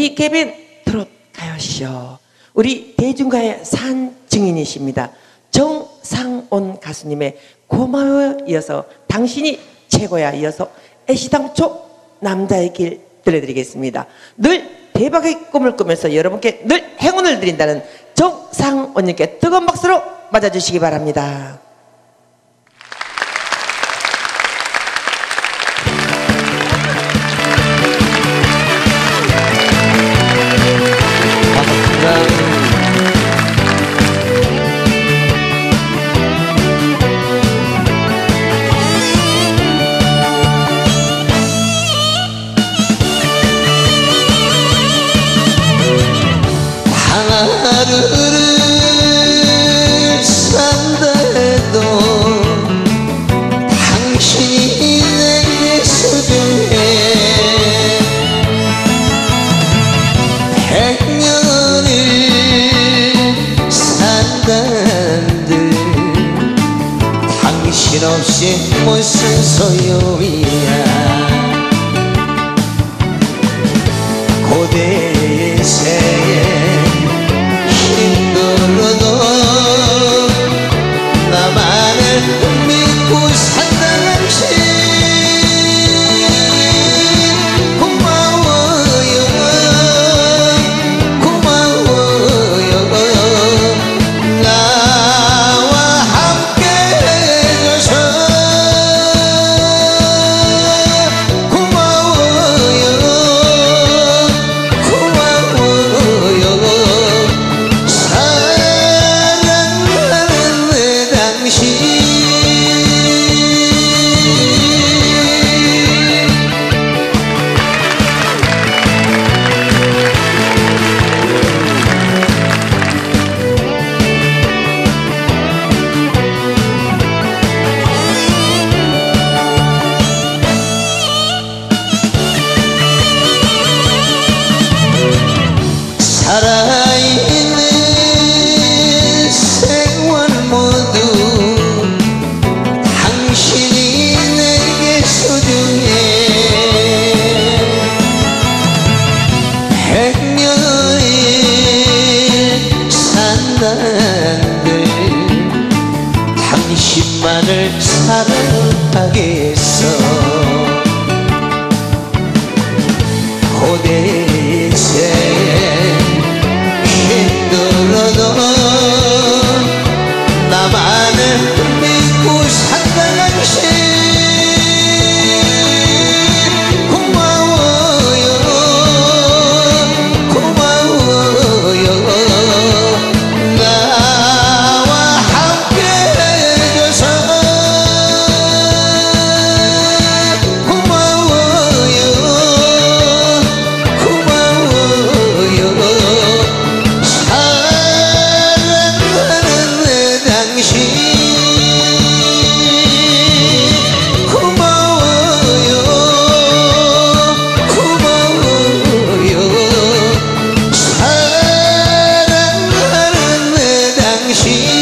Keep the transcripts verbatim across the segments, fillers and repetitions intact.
비케빈 트롯 가요쇼. 우리 대중가의 산 증인이십니다. 정상온 가수님의 고마워 이어서 당신이 최고야 이어서 애시당초 남자의 길 들려드리겠습니다. 늘 대박의 꿈을 꾸면서 여러분께 늘 행운을 드린다는 정상온님께 뜨거운 박수로 맞아주시기 바랍니다. 하루를 산다 해도 당신이 내게 소중해. 백년을 산다는들 당신 없이 무슨 소용이야. 고대의 새에 힘들어도 나만을 믿고 산다 당신 고마워요 고마워요. 나와 함께 해줘서 고마워요 고마워요. 사랑하는 내 당신 살아있는 세월 모두 당신이 내게 소중해. 백년을 산다는들 당신만을 사랑하겠어. 고대의 새에 힘들어도 나만을 믿고 산다 당신 고마워요 고마워요. 나와 함께 해줘서 고마워요 고마워요. 사랑하는 내 당신 고마워요 고마워요. 사랑하는 내 당신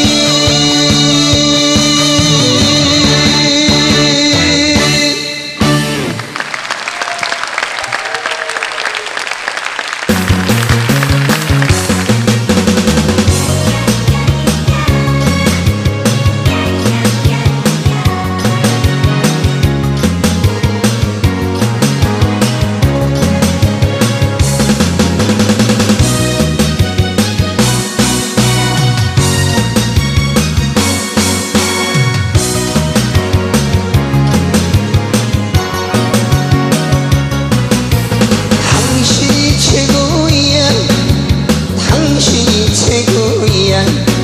당신이 최고야 당신이 최고야.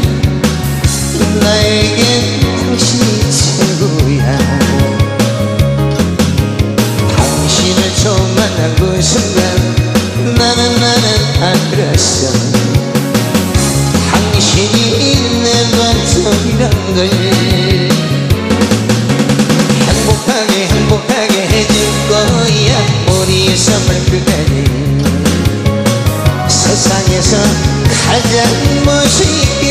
나에겐 당신이 최고야. 당신을 처음 만난 그 순간 나는 나는 알았어. 당신이 내 반성이란 걸. 행복하게 행복하게 해줄 거야. 머리에서 발끝까지 세상에서 가장 멋있게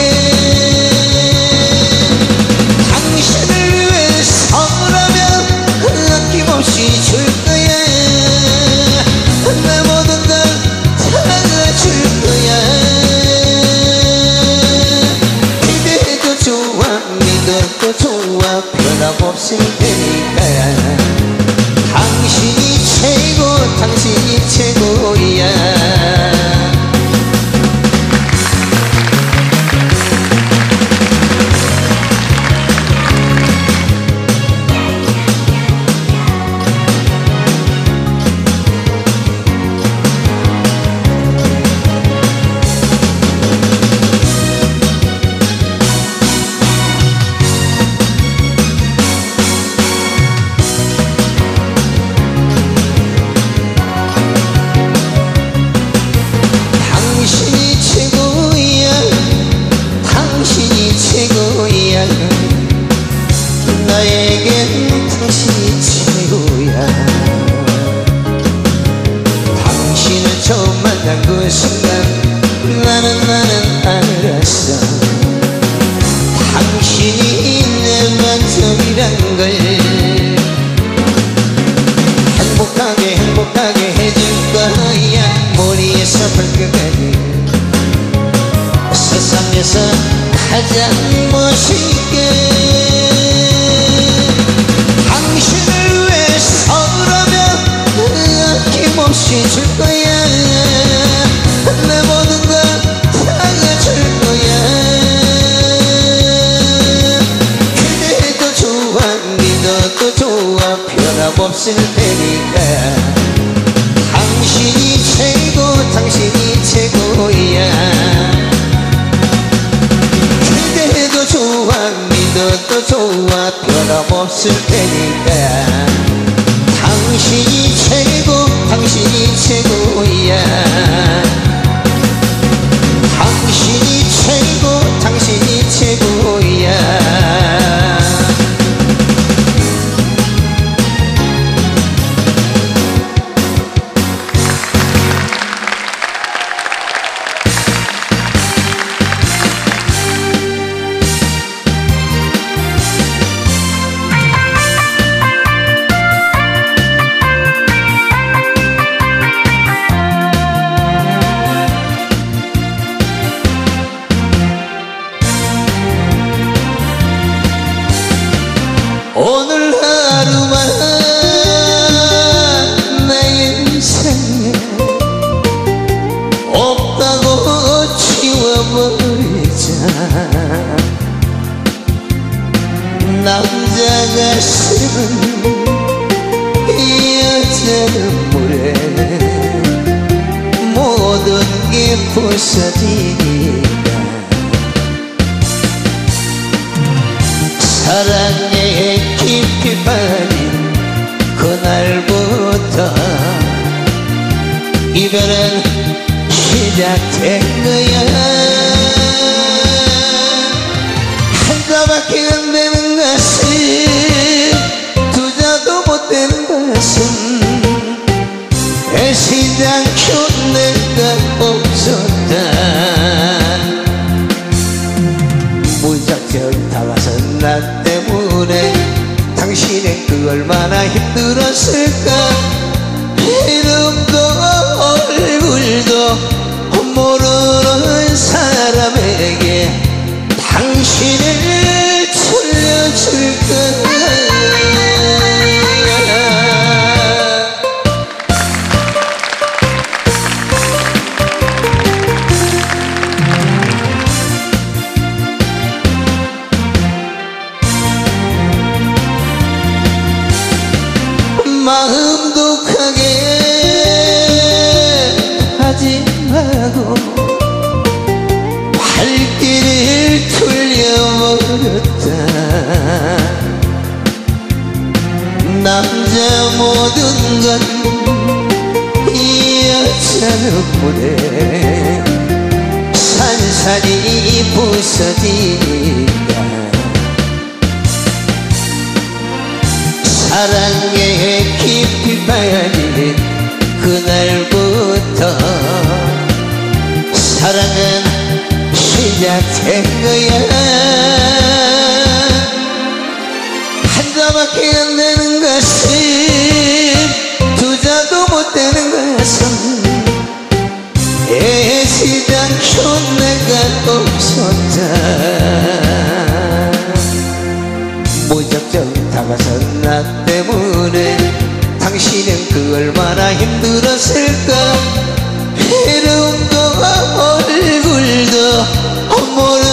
당신을 위해서라면 아낌없이 줄 거야. 내 모든 걸 다 머리에서 발끝까지 세상에서 가장 멋있게 당신을 위해서라면 아낌없이 줄 거야 내 모든 걸 다 줄 거야 그대도 좋아 믿어도 좋아 변함없을 테니까 당신이 최고 당신이 최고야 그대도 좋아 믿어도 좋아 변함없을 테니까 당신이 최고 당신이 최고야 당신이 최고 당신이 최고야 오늘 하루만 내 인생에 없다고 지워버리자 남자가 쓰는 이 여자 눈물에 모든 게 부서지니까 사랑에 깊이 빠진 그날부터 이별은 시작된 거야 하나밖에 안 되는 가슴 두자도 못 되는 가슴 애쓰지 않고 내가 없었다 무작정 다가선 나 때문에 당신은 그 얼마나 힘들었을까 이름도 얼굴도 모르는 사람에게 당신을 돌려줄까 마음 독하게 하지 말고 발길을 돌려버렸다 남자 모든 건 이 여자 눈물에 산산이 부서지니까 사랑에 깊이 빠진 그날부터 사랑은 시작된 거야 한자밖에 안 되는 가슴 두자도 못 되는 가슴 애쓰지 않고 내가 없었다 무작정 다가선 나 때문에 당신은 그 얼마나 힘들었을까 이름도 얼굴도 모르는